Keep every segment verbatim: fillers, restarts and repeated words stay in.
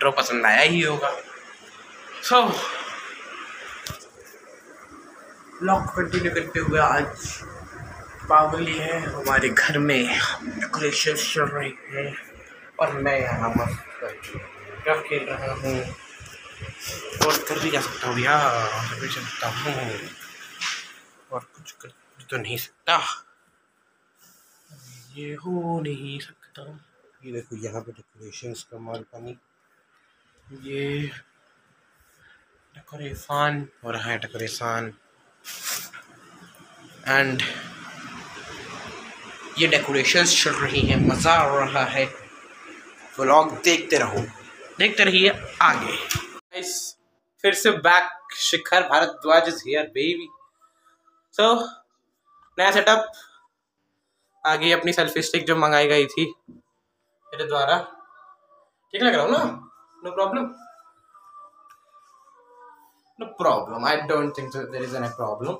Intro पसंद आया ही होगा। सो ब्लॉग कंटिन्यू करते हुए आज पावली है हमारे घर में, डेकोरेशन चल रही है और मैं यहाँ मस्त क्या खेल रहा हूँ और कर भी जा सकता हूँ भैया, कर भी सकता हूँ और कुछ कर तो नहीं सकता, ये हो नहीं सकता। ये देखो यहाँ पे डेकोरेशंस का माल पानी, ये डेकोरेशन हो रहा है, डेकोरेशन एंड ये डेकोरेशंस चल रही हैं, मज़ा आ रहा है। व्लॉग देखते रहो, देखते रहिए आगे। गाइस फिर से back, Shikhar Bharadwaj is here baby. So नया सेटअप, आगे अपनी सेल्फी स्टिक जो मंगाई गई थी मेरे द्वारा, ठीक लग रहा हूँ ना? No problem, no problem, I don't think there is any problem.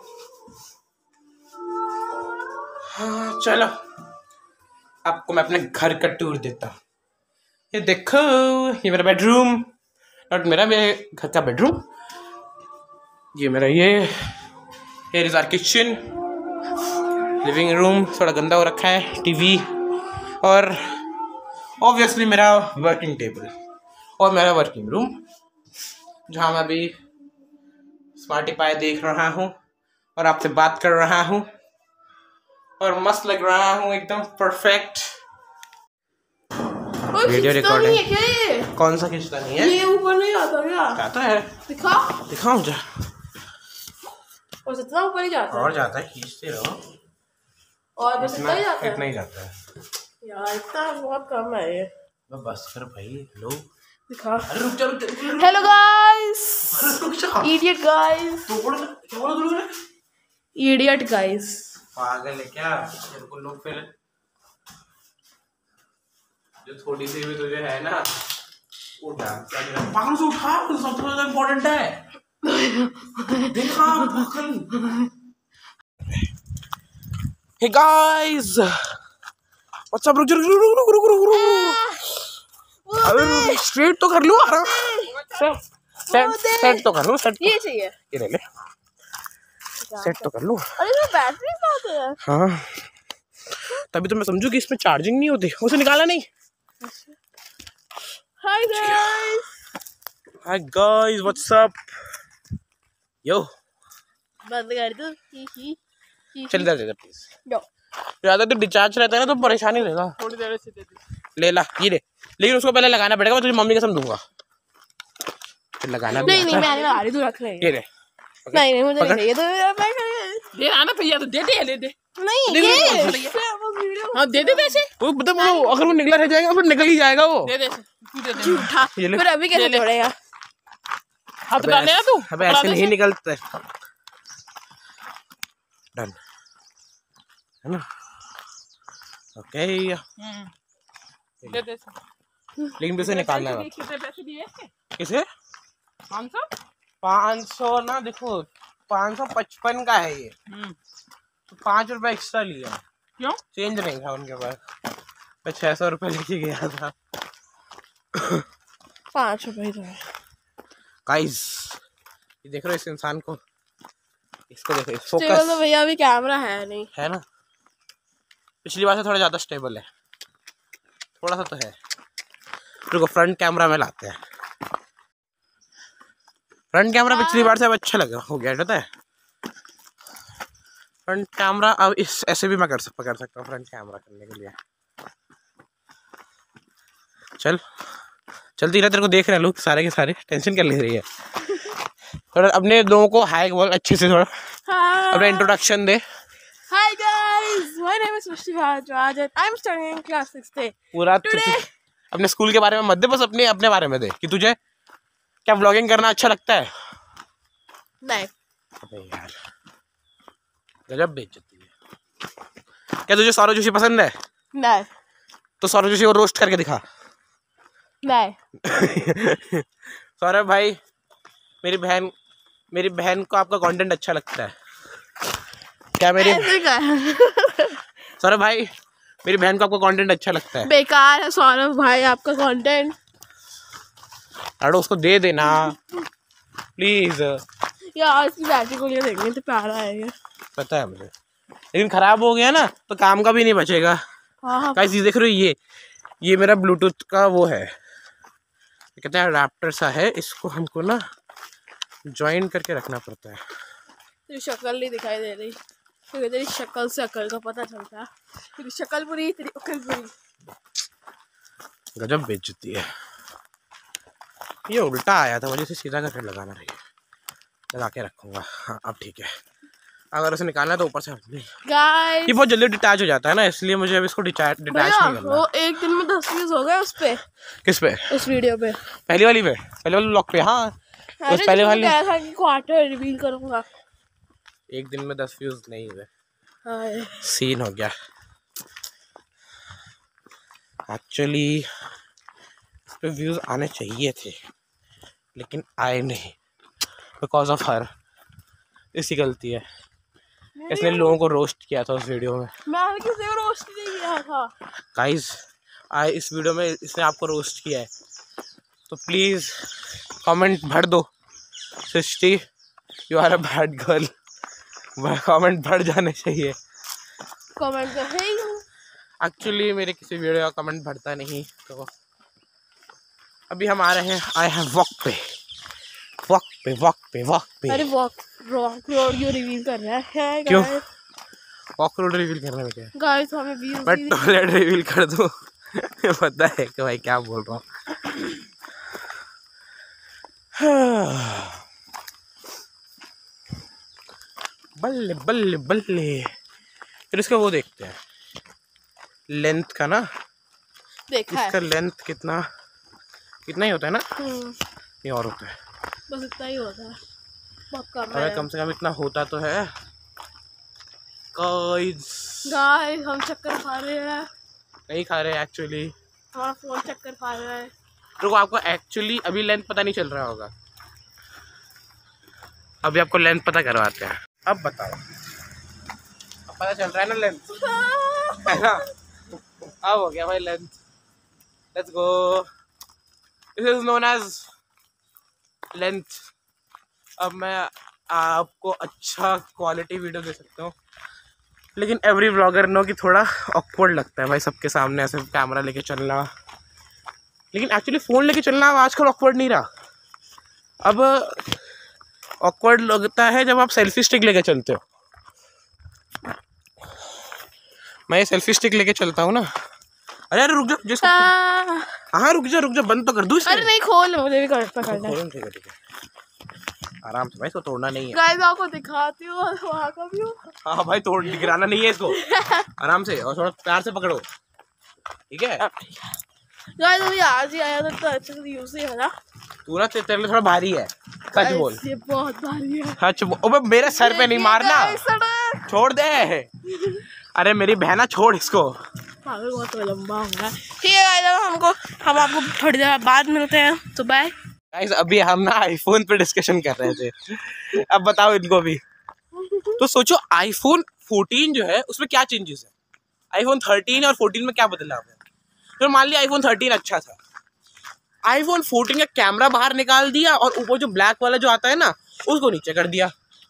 हाँ चलो आपको मैं अपने घर का टूर देता हूँ। ये देखो, ये मेरा बेडरूम, नॉट मेरा, मेरे घर का बेडरूम। ये मेरा ये here is our kitchen, living room थोड़ा गंदा हो रखा है, टीवी और ऑब्वियसली मेरा वर्किंग टेबल और मेरा वर्किंग रूम जहाँ मैं अभी स्मार्टिफाई देख रहा हूँ और आपसे बात कर रहा हूँ और मस्त लग रहा हूँ, एकदम परफेक्ट। वीडियो रिकॉर्डिंग कौन सा खींचता नहीं है? ये ऊपर नहीं आता क्या? जाता है, दिखा दिखाऊं जा, और इतना ऊपर ही जाता है और जाता है, खींचते रहो और बस इतना ही जाता है, इतना ही जाता है यार, इतना बहुत कम है ये। बस कर भाई, लो दिखा। अरे रुक जा, रुक जा। हेलो गाइस, रुक जा, इडियट गाइस, तो बोल क्या बोला तूने? इडियट गाइस, पागल है क्या? बिल्कुल लोग फिर जो थोड़ी सी भी तुझे है ना, उठा पागल से उठा, सबसे ज्यादा इम्पोर्टेंट है, देखा पागल। हे गाइस व्हाट्स अप, रुक रुक रुक रुक रुक रुक रुक, अरे स्ट्रेट तो कर लो, आराम सेट सेट तो कर लो, सेट ये चाहिए, ये ले ले, सेट तो कर लो। अरे इसमें बैटरी कहाँ है? हाँ तभी तो मैं समझू कि इसमें चार्जिंग नहीं होती, उसे निकाला नहीं। Hi guys, hi guys what's up, yo बंद कर दो, ही ही चल जा जा प्लीज, यो ज्यादा तो डिस्चार्ज रहता है ना तो परेशानी रहेगा, थोड़ी देर से दे दे, ले ला ये ले, लेकिन उसको पहले लगाना पड़ेगा, मैं तुझे मम्मी कसम दूंगा, फिर लगाना भी नहीं नहीं मैं नहीं लगा रही, तू रख ले, ये ले, नहीं नहीं मुझे नहीं चाहिए, तो दे आना भैया, तो दे दे, ले दे, नहीं ये हाँ दे दे पैसे, वो मतलब वो अगर वो निकला रह जाएगा फिर निकल ही जाएगा वो, दे दे तू दे दे, झूठा, ये ले। फिर अभी कैसे तोड़ेगा? हाथ डाले ना तू, अबे ऐसे नहीं निकलता है, डन है ना, ओके दे दे, लेकिन उसे निकालना है। कितने पैसे दिए? किसे? पाँच सौ पाँच सौ ना, देखो पाँच सौ पचपन का है ये, तो पाँच रुपए एक्स्ट्रा लिया, क्यों? चेंज नहीं था उनके पास, मैं छह सौ रुपये लेके गया था। पाँच रुपए तो है गाइस ये देख रहे हो इस इंसान को, इसको देखो, स्टेबल फोकस तो भैया अभी कैमरा है नहीं, है ना, पिछली बार से थोड़ा ज़्यादा स्टेबल है, थोड़ा सा तो है। रुको फ्रंट कैमरा में लाते हैं, फ्रंट कैमरा पिछली बार से अब अच्छा लगा हो गया, पता है फ्रंट कैमरा अब इस ऐसे भी मैं कर सकता कर सकता हूँ फ्रंट कैमरा करने के लिए। चल चलती रह, तेरे को देख रहे हैं लोग सारे के सारे, टेंशन क्या ले रही है? थोड़ा अपने लोगों को हाय बोल अच्छे से, थोड़ा अपना इंट्रोडक्शन दे। Hi guys, my name is Srishti Bharadwaj and I'm studying in class six A. पूरा अपने स्कूल के बारे में मत दे, बस अपने अपने बारे में दे कि तुझे क्या व्लॉगिंग करना अच्छा लगता है? नहीं। अबे यार गजब बेइज्जती है। क्या तुझे सौरभ जोशी पसंद है? नहीं। तो सौरभ जोशी को रोस्ट करके दिखा। नहीं। सौरभ भाई, मेरी बहन मेरी बहन को आपका कंटेंट अच्छा लगता है क्या? मेरी सौरभ भाई, मेरी बहन को आपका कंटेंट अच्छा लगता है? बेकार है सौरभ भाई आपका कंटेंट। अरे उसको दे देना प्लीज यार इसकी बैटरी को ये देखने तो प्यारा है ये। पता है मुझे, लेकिन खराब हो गया ना तो काम का भी नहीं बचेगा। हाँ गाइस ये देख रहे हो, ये ये मेरा ब्लूटूथ का वो है, कहते हैं अडैप्टर सा है, इसको हमको ना ज्वाइन करके रखना पड़ता है। तेरी शक्ल नहीं दिखाई दे रही क्योंकि तेरी शक्ल से अकल का पता चलता है। तेरी शक्ल बुरी, तेरी अकल बुरी। गजब बेइज्जती है। ये उल्टा आया था, मुझे इसे सीधा करके लगाना रही लगा के रखूंगा। हाँ अब ठीक है। अगर उसे निकालना है तो ऊपर से गाइस ये बहुत जल्दी डिटैच हो जाता है ना, इसलिए मुझे अब इसको डिटैच डिटैच नहीं करना। वो एक दिन में दस व्यूज हो गए उस पे। किस पे? उस वीडियो पे, पहली वाली पे, पहले वाले ब्लॉग पे। हाँ उस पहले वाली कहा था कि क्वार्टर रिवील करूंगा। एक दिन में दस व्यूज नहीं हुए, हाय सीन हो गया। एक्चुअली इस पे व्यूज आने चाहिए थे लेकिन आए नहीं, बिकॉज ऑफ हर। इसी गलती है, इसने लोगों को रोस्ट किया था उस वीडियो में। मैं किसी को रोस्ट नहीं किया था गाइस आए इस वीडियो में इसने आपको रोस्ट किया है, तो प्लीज़ कमेंट भर दो। Srishti you are a bad girl, comment भर जाने चाहिए। कमेंट कर हे एक्चुअली मेरे किसी वीडियो का कमेंट भरता नहीं। तो अभी हम आ रहे हैं, आए हैं वॉक पे वॉक पे वॉक पे वॉक पे। अरे वॉक रॉक रोड क्यों रिवील कर रहा है? क्यों वॉक रोड रिवील करने में क्या है? गाइस हमें व्यूज मैं टॉयलेट रिवील कर दूं पता है कि भाई क्या बोल रहा हूँ। बल्ले बल्ले बल्ले। फिर इसका वो देखते हैं लेंथ का ना, देखा है इसका लेंथ कितना कितना ही होता है ना, हम्म, ये और होता है। बस इतना ही होता है, बहुत कम अरे है। कम से कम इतना होता तो है। गाइस गाइस हम चक्कर खा रहे हैं, नहीं खा रहे एक्चुअली। हमारा फोन चक्कर खा रहा है। रुको आपको एक्चुअली अभी लेंथ पता नहीं चल रहा होगा, अभी आपको लेंथ पता करवाते हैं। अब बताओ, अब पता चल रहा है ना लेंथ है ना? अब हो गया भाई length. Let's go, this is known as length. अब मैं आपको अच्छा क्वालिटी वीडियो दे सकता हूँ, लेकिन एवरी व्लॉगर नो कि थोड़ा ऑकवर्ड लगता है भाई सबके सामने ऐसे कैमरा लेके चलना। लेकिन एक्चुअली फ़ोन लेके चलना अब आजकल ऑकवर्ड नहीं रहा। अब ऑकवर्ड लगता है जब आप सेल्फी स्टिक लेके चलते हो। मैं ये सेल्फी स्टिक लेके चलता हूँ ना। अरे अरे रुक जा जिसको, हाँ रुक जा रुक जा, बंद तो कर दूँ इसे। अरे नहीं खोल, मुझे भी कर पकड़ना है। ठीक है ठीक है, आराम से भाई, इसको तोड़ना नहीं है। गाइस आपको दिखाती हूँ वहाँ का व्यू। हाँ भाई तोड़ गिराना नहीं है इसको, आराम से और थोड़ा प्यार से पकड़ो, ठीक है? गाइस अभी आज ही आया था तो अच्छे से यूज ही है ना। तू ना तेरे लिए थोड़ा भारी है, सच बोल। ये बहुत भारी है। सच बोल। ओबे मेरे सर पे नहीं मारना, छोड़ दे। अरे मेरी बहना छोड़ इसको। पागल बहुत लंबा होगा। ठीक है गाइस, हमको हम आपको थोड़ी देर बाद मिलते हैं, तो बाय। गाइस अभी हम ना आईफोन पे डिस्कशन कर रहे थे। अब बताओ इनको भी तो सोचो, आईफोन फोर्टीन जो है उसमें क्या चेंजेस है, आईफोन थर्टीन और फोर्टीन में क्या बदलाव है। तो मान लिया आईफोन थर्टीन अच्छा था, आईफोन फोर्टीन का कैमरा बाहर निकाल दिया और ऊपर जो ब्लैक वाला जो आता है ना उसको नीचे कर दिया।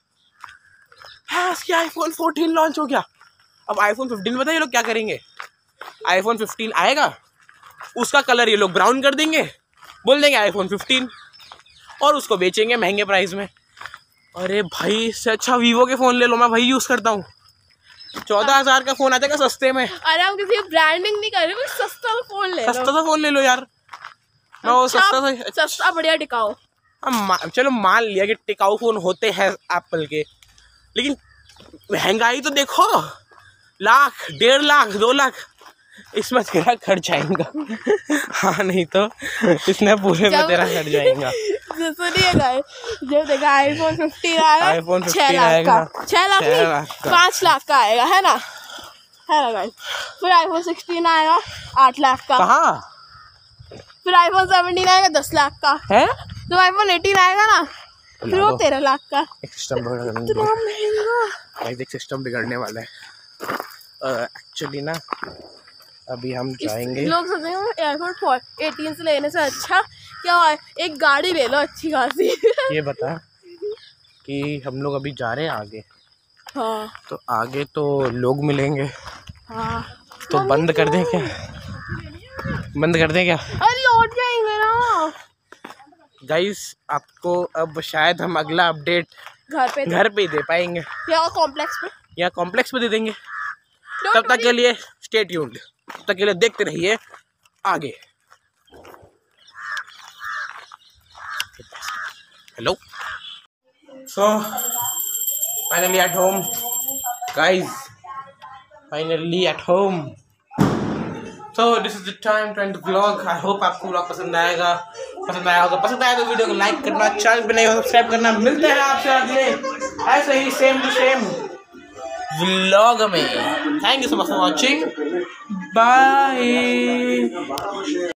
हाँ आईफोन फोर्टीन लॉन्च हो गया। अब आईफोन फिफ्टीन बताइए लोग क्या करेंगे। आईफोन फिफ्टीन आएगा, उसका कलर ये लोग ब्राउन कर देंगे, बोल देंगे आईफोन फिफ्टीन, और उसको बेचेंगे महंगे प्राइस में। अरे भाई इससे अच्छा वीवो के फ़ोन ले लो, मैं वही यूज़ करता हूँ। चौदह हज़ार का फ़ोन आ जाएगा सस्ते में। अरे हम किसी ब्रांडिंग नहीं कर रहे, कोई सस्ता फोन ले लो। सस्ता सा फ़ोन ले लो यार। मैं वो सस्ता सा सस्ता बढ़िया टिकाऊ। हम चलो मान लिया कि टिकाऊ फ़ोन होते हैं एप्पल के, लेकिन महंगाई तो देखो, लाख डेढ़ लाख दो लाख इसमें तेरा खर्च आएगा। हाँ नहीं तो इसने पूरे में तेरा खर्च जाएगा। सुनिए गाइस, जब देखा आईफोन फिफ्टीन आएगा, आईफोन छह फिफ्टीन लाख आएगा, का, छह लाख नहीं पाँच लाख का आएगा, है ना, है ना गाइस। फिर आईफोन सिक्सटीन आएगा आठ लाख का। कहाँ? फिर आईफोन सेवनटीन आएगा दस लाख का है। तो आईफोन एटीन आएगा ना, फिर वो तेरह लाख का। सिस्टम इतना महंगा। भाई देख सिस्टम बिगड़ने वाला है एक्चुअली uh, ना। अभी हम जाएंगे, लोग सोचते हैं आईफोन एटीन से लेने से अच्छा क्या है, एक गाड़ी ले लो अच्छी खासी। ये बता कि हम लोग अभी जा रहे हैं आगे। हाँ तो आगे तो लोग मिलेंगे। हाँ तो बंद कर दें क्या? बंद कर दें क्या? अरे लौट जाएंगे ना गाइस, आपको अब शायद हम अगला अपडेट घर पे घर पे ही दे पाएंगे या कॉम्प्लेक्स पे या कॉम्प्लेक्स पे दे देंगे। तब तक के लिए स्टे ट्यून्ड, तब तक के लिए देखते रहिए आगे। Hello, so finally at home guys, finally at home. So this is the time to end the vlog. I hope आपको व्लॉग पसंद आएगा, पसंद आया होगा। पसंद आया तो वीडियो को लाइक करना, चैनल पे नहीं हो सब्सक्राइब करना। मिलते हैं आपसे अगले ऐसे ही सेम टू सेम व्लॉग में। Thank you so much for watching, bye.